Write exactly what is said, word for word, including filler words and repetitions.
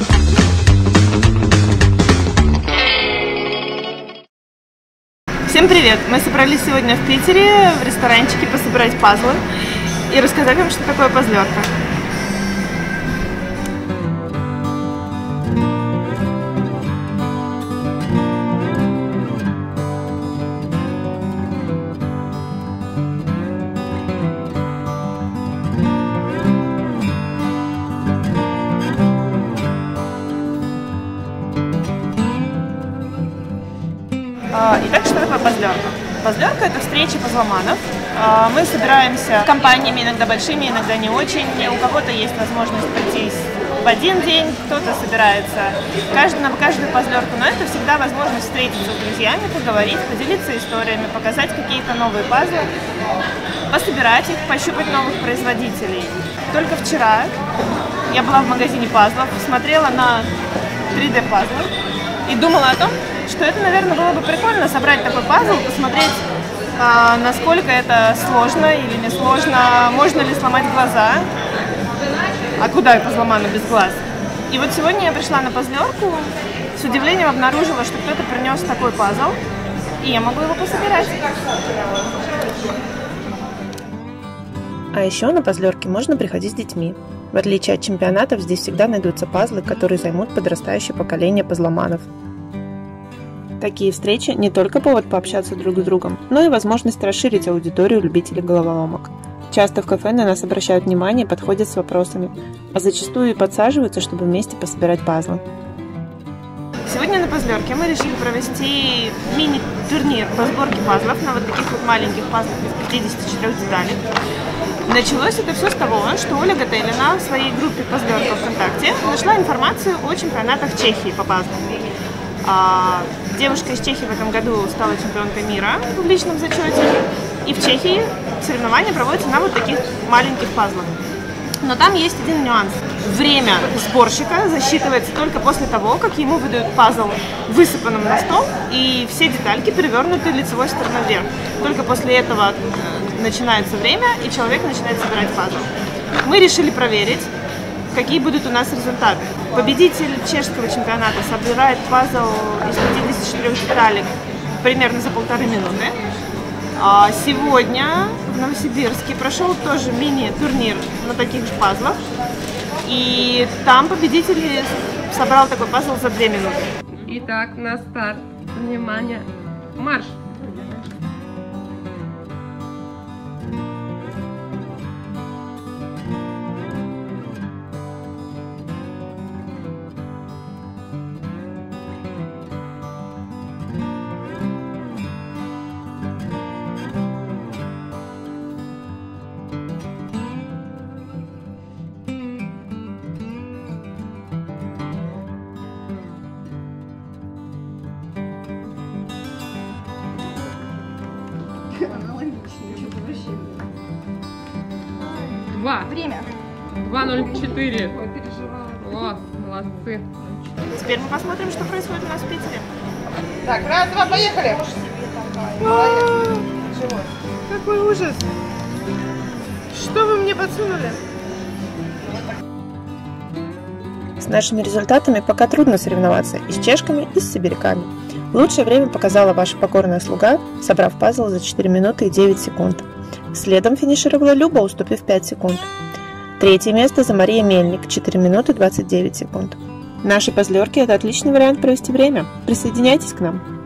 Всем привет! Мы собрались сегодня в Питере в ресторанчике пособирать пазлы и рассказать вам, что такое пазлерка. Итак, что такое пазлерка? Пазлерка – это встреча пазломанов. Мы собираемся компаниями, иногда большими, иногда не очень. У кого-то есть возможность пойти в один день, кто-то собирается каждый, на каждую пазлерку, но это всегда возможность встретиться с друзьями, поговорить, поделиться историями, показать какие-то новые пазлы, пособирать их, пощупать новых производителей. Только вчера я была в магазине пазлов, смотрела на три дэ пазлы и думала о том, что это, наверное, было бы прикольно собрать такой пазл, посмотреть, а, насколько это сложно или не сложно, можно ли сломать глаза, а куда я пазломану без глаз. И вот сегодня я пришла на пазлерку, с удивлением обнаружила, что кто-то принес такой пазл, и я могу его пособирать. А еще на пазлерки можно приходить с детьми. В отличие от чемпионатов, здесь всегда найдутся пазлы, которые займут подрастающее поколение пазломанов. Такие встречи не только повод пообщаться друг с другом, но и возможность расширить аудиторию любителей головоломок. Часто в кафе на нас обращают внимание и подходят с вопросами, а зачастую и подсаживаются, чтобы вместе пособирать пазлы. Сегодня на пазлерке мы решили провести мини-турнир по сборке пазлов на вот таких вот маленьких пазлах из пятидесяти четырёх деталей. Началось это все с того, что Оля Готелина в своей группе пазлерка ВКонтакте нашла информацию о чемпионатах Чехии по пазлам. А девушка из Чехии в этом году стала чемпионкой мира в личном зачете. И в Чехии соревнования проводятся на вот таких маленьких пазлах. Но там есть один нюанс. Время сборщика засчитывается только после того, как ему выдают пазл высыпанным на стол, и все детальки перевернуты лицевой стороной вверх. Только после этого начинается время, и человек начинает собирать пазл. Мы решили проверить, какие будут у нас результаты. Победитель чешского чемпионата собирает пазл из пятидесяти четырёх деталек примерно за полторы минуты. А сегодня в Новосибирске прошел тоже мини-турнир на таких же пазлах. И там победитель собрал такой пазл за две минуты. Итак, на старт. Внимание. Марш! Два. Время. два ноль четыре. О, молодцы. Теперь мы посмотрим, что происходит у нас в Питере. Так, раз, два, поехали. Какой ужас. Что вы мне подсунули? С нашими результатами пока трудно соревноваться и с чешками, и с сибиряками. Лучшее время показала ваша покорная слуга, собрав пазл за четыре минуты и девять секунд. Следом финишировала Люба, уступив пять секунд. Третье место за Мария Мельник, четыре минуты двадцать девять секунд. Наши пазлерки – это отличный вариант провести время. Присоединяйтесь к нам!